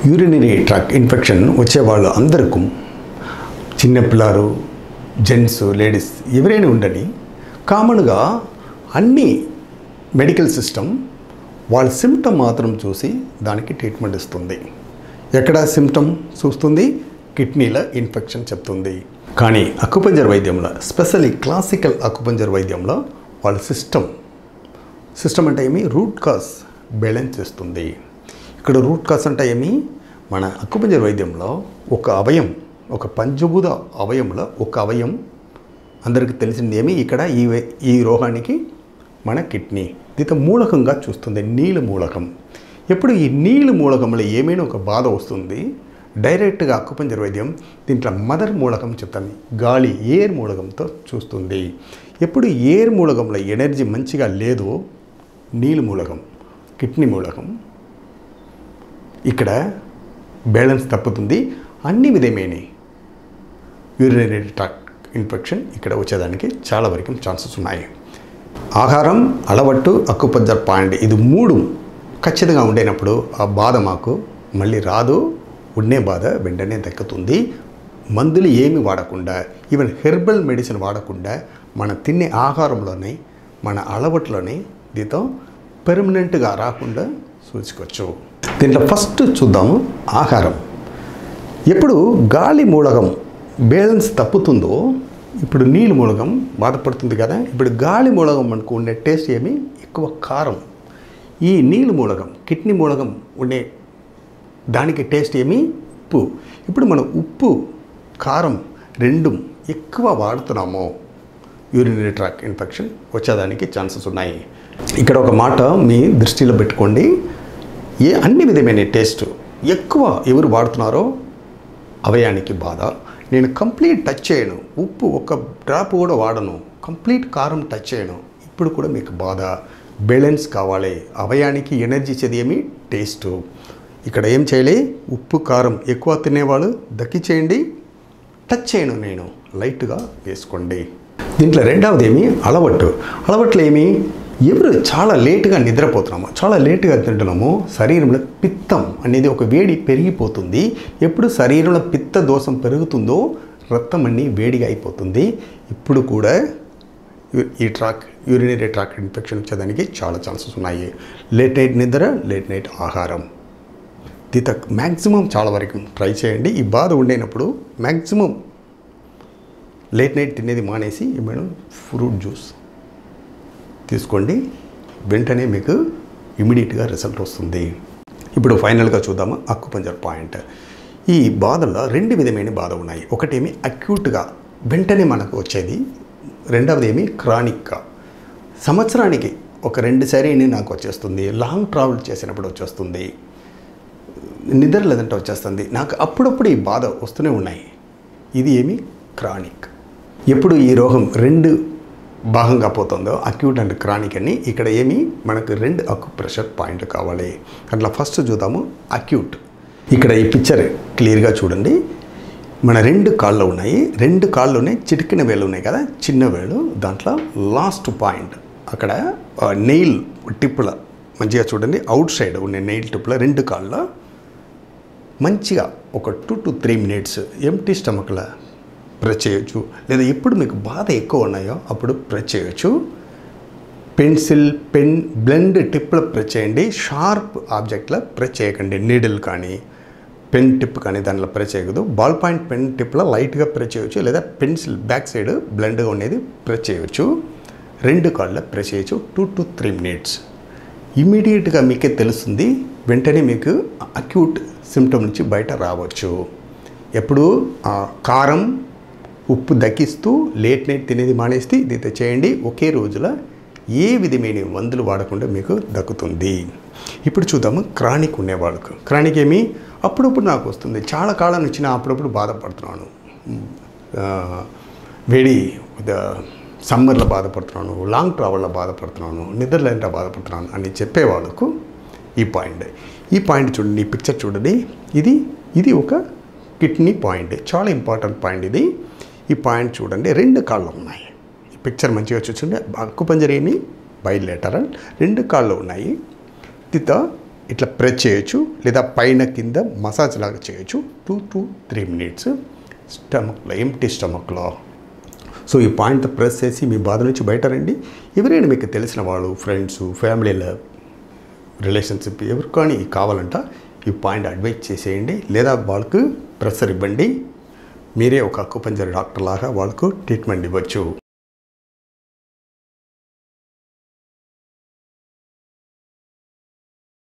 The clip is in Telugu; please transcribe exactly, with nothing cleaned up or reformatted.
యూరినరీ ట్రాక్ట్ ఇన్ఫెక్షన్ వచ్చేవాళ్ళు అందరికీ చిన్న పిల్లలు జెంట్స్ లేడీస్ ఎవరైనా ఉండని కామన్గా అన్ని మెడికల్ సిస్టమ్ వాళ్ళ సిమ్టమ్ మాత్రం చూసి దానికి ట్రీట్మెంట్ ఇస్తుంది. ఎక్కడ సిమ్టమ్ చూస్తుంది? కిడ్నీల ఇన్ఫెక్షన్ చెప్తుంది. కానీ అక్యుపంక్చర్ వైద్యంలో స్పెషల్లీ క్లాసికల్ అక్యుపంక్చర్ వైద్యంలో వాళ్ళ సిస్టమ్ సిస్టమ్ అంటే ఏమి రూట్ కాజ్ బ్యాలెన్స్ చేస్తుంది. ఇక్కడ రూట్ కాజ్ అంటే ఏమి మన అక్యుపంక్చర్ వైద్యంలో ఒక అవయం ఒక పంచభూత అవయంలో ఒక అవయం అందరికీ తెలిసింది ఏమి ఇక్కడ ఈ ఈ రోగానికి మన కిడ్నీ దీంతో మూలకంగా చూస్తుంది. నీళ్ళ మూలకం. ఎప్పుడు ఈ నీళ్ళ మూలకంలో ఏమైనా ఒక బాధ వస్తుంది డైరెక్ట్గా అక్యుపంక్చర్ వైద్యం దీంట్లో మదర్ మూలకం చెప్తాను గాలి ఎయిర్ మూలకంతో చూస్తుంది. ఎప్పుడు ఎయిర్ మూలకంలో ఎనర్జీ మంచిగా లేదో నీళ్ళ మూలకం కిడ్నీ మూలకం ఇక్కడ బ్యాలెన్స్ తప్పుతుంది. అన్ని విధమైన యూరినరీ ట్రాక్ట్ ఇన్ఫెక్షన్ ఇక్కడ వచ్చేదానికి చాలా వరకు ఛాన్సెస్ ఉన్నాయి. ఆహారం అలవాటు అక్యుపంక్చర్ పాయింట్ ఇది మూడు ఖచ్చితంగా ఉండేనప్పుడు ఆ బాధ మాకు మళ్ళీ రాదు. ఉండే బాధ వెంటనే దక్కుతుంది. మందులు ఏమి వాడకుండా ఈవెన్ హెర్బల్ మెడిసిన్ వాడకుండా మన తినే ఆహారంలోనే మన అలవాట్లోనే దీంతో పెర్మనెంట్గా రాకుండా చూసుకోవచ్చు. దీంట్లో ఫస్ట్ చూద్దాము ఆహారం. ఎప్పుడు గాలి మూలకం బ్యాలెన్స్ తప్పుతుందో ఇప్పుడు నీళ్ళు మూలకం బాధపడుతుంది కదా. ఇప్పుడు గాలి మూలకం మనకు ఉండే టేస్ట్ ఏమి ఎక్కువ కారం. ఈ నీళ్ళు మూలకం కిడ్నీ మూలకం ఉండే దానికి టేస్ట్ ఏమి ఉప్పు. ఇప్పుడు మనం ఉప్పు కారం రెండు ఎక్కువ వాడుతున్నామో యూరినరీ ట్రాక్ట్ ఇన్ఫెక్షన్ వచ్చేదానికి ఛాన్సెస్ ఉన్నాయి. ఇక్కడ ఒక మాట మీ దృష్టిలో పెట్టుకోండి. ఏ అన్ని విధమైన టేస్ట్ ఎక్కువ ఎవరు వాడుతున్నారో అవయానికి బాధ. నేను కంప్లీట్ టచ్ చేయను ఉప్పు ఒక డ్రాప్ కూడా వాడను కంప్లీట్ కారం టచ్ చేయను ఇప్పుడు కూడా మీకు బాధ. బ్యాలెన్స్ కావాలి. అవయానికి ఎనర్జీ ఇచ్చేది ఏమి టేస్టు. ఇక్కడ ఏం చేయాలి? ఉప్పు కారం ఎక్కువ తినేవాళ్ళు దక్కి చేయండి. టచ్ చేయను నేను లైట్గా వేసుకోండి. దీంట్లో రెండవది ఏమి అలవాటు. అలవాట్లు ఏమి ఎవరు చాలా లేటుగా నిద్రపోతున్నామో చాలా లేటుగా తింటున్నామో శరీరంలో పిత్తం అనేది ఒక వేడి పెరిగిపోతుంది. ఎప్పుడు శరీరంలో పిత్త దోషం పెరుగుతుందో రక్తం అన్నీ వేడిగా అయిపోతుంది. ఇప్పుడు కూడా ఈ ట్రాక్ యూరినరీ ట్రాక్ట్ ఇన్ఫెక్షన్ వచ్చేదానికి చాలా ఛాన్సెస్ ఉన్నాయి. లేట్ నైట్ నిద్ర లేట్ నైట్ ఆహారం దీత మ్యాక్సిమం చాలా వరకు ట్రై చేయండి. ఈ బాధ ఉండేనప్పుడు మ్యాక్సిమం లేట్ నైట్ తినేది మానేసి ఏమైనా ఫ్రూట్ జ్యూస్ తీసుకోండి. వెంటనే మీకు ఇమీడియట్గా రిజల్ట్ వస్తుంది. ఇప్పుడు ఫైనల్గా చూద్దాము అక్యుపంక్చర్ పాయింట్. ఈ బాధల్లో రెండు విధమైన బాధ ఉన్నాయి. ఒకటేమి అక్యూట్గా వెంటనే మనకు వచ్చేది. రెండవది ఏమి క్రానిక్గా సంవత్సరానికి ఒక రెండు సార్లు నాకు వచ్చేస్తుంది. లాంగ్ ట్రావెల్ చేసినప్పుడు వచ్చేస్తుంది. నిద్ర లేదంటే వచ్చేస్తుంది. నాకు అప్పుడప్పుడు ఈ బాధ వస్తూనే ఉన్నాయి. ఇది ఏమి క్రానిక్. ఎప్పుడు ఈ రోగం రెండు భాగంగా పోతుందో అక్యూట్ అండ్ క్రానిక్ అని ఇక్కడ ఏమి మనకు రెండు అక్యుప్రెషర్ పాయింట్ కావాలి. అట్లా ఫస్ట్ చూద్దాము అక్యూట్. ఇక్కడ ఈ పిక్చర్ క్లియర్గా చూడండి. మన రెండు కాళ్ళు ఉన్నాయి. రెండు కాళ్ళునే చిటికిన వేలు ఉన్నాయి కదా చిన్న వేలు దాంట్లో లాస్ట్ పాయింట్ అక్కడ నెయిల్ టిప్పుల మంచిగా చూడండి అవుట్ సైడ్ ఉన్న నెయిల్ టిప్పుల రెండు కాళ్ళ మంచిగా ఒక two to three minutes empty స్టమక్లో ప్రెస్ చేయొచ్చు. లేదా ఎప్పుడు మీకు బాధ ఎక్కువ ఉన్నాయో అప్పుడు ప్రెస్ చేయొచ్చు. పెన్సిల్ పెన్ బ్లెండ్ టిప్లో ప్రెస్ చేయండి. షార్ప్ ఆబ్జెక్ట్లో ప్రెస్ చేయకండి. నీడిల్ కానీ పెన్ టిప్ కానీ దాంట్లో ప్రెస్ చేయకూడదు. బాల్ పాయింట్ పెన్ టిప్లో లైట్గా ప్రెస్ చేయొచ్చు. లేదా పెన్సిల్ బ్యాక్ సైడ్ బ్లెండ్గా ఉండేది ప్రెస్ చేయొచ్చు. రెండు కాళ్ళ ప్రెస్ చేయొచ్చు టూ టు త్రీ మినిట్స్. ఇమీడియట్గా మీకే తెలుస్తుంది. వెంటనే మీకు అక్యూట్ సిమ్టమ్ నుంచి బయట రావచ్చు. ఎప్పుడు కారం ఉప్పు దక్కిస్తూ లేట్ నైట్ తినేది మానేస్తే ఇది చేయండి. ఒకే రోజులో ఏ విధమైన మందులు వాడకుండా మీకు దక్కుతుంది. ఇప్పుడు చూద్దాము క్రానిక్ ఉండేవాళ్ళకు. క్రానిక్ ఏమి అప్పుడప్పుడు నాకు వస్తుంది. చాలా కాలం నుంచి నా అప్పుడప్పుడు బాధపడుతున్నాను. వేడి సమ్మర్లో బాధపడుతున్నాను. లాంగ్ ట్రావెల్లో బాధపడుతున్నాను. నిద్రలేంట బాధపడుతున్నాను అని చెప్పేవాళ్ళకు ఈ పాయింట్ ఈ పాయింట్ చూడండి. ఈ పిక్చర్ చూడండి. ఇది ఇది ఒక కిడ్నీ పాయింట్. చాలా ఇంపార్టెంట్ పాయింట్ ఇది. ఈ పాయింట్ చూడండి. రెండు కాళ్ళు ఉన్నాయి. ఈ పిక్చర్ మంచిగా చూడండి. అక్యుపంక్చర్ ఏమి బైలేటరల్ రెండు కాళ్ళు ఉన్నాయి. దీంతో ఇట్లా ప్రెస్ చేయొచ్చు, లేదా పైన కింద మసాజ్ లాగా చేయొచ్చు టూ టు త్రీ మినిట్స్ స్టమక్లో, ఎంటీ స్టమక్లో. సో ఈ పాయింట్ ప్రెస్ చేసి మీ బాధ నుంచి బయట రండి. ఎవరైనా మీకు తెలిసిన వాళ్ళు, ఫ్రెండ్స్, ఫ్యామిలీలో, రిలేషన్షిప్ ఎవరు కానీ కావాలంట ఈ పాయింట్ అడ్వైజ్ చేసేయండి, లేదా వాళ్ళకు ప్రెషర్ ఇవ్వండి. మీరే ఒక అకుపంజర్ డాక్టర్ లాగా వాళ్ళకు ట్రీట్మెంట్ ఇవ్వచ్చు.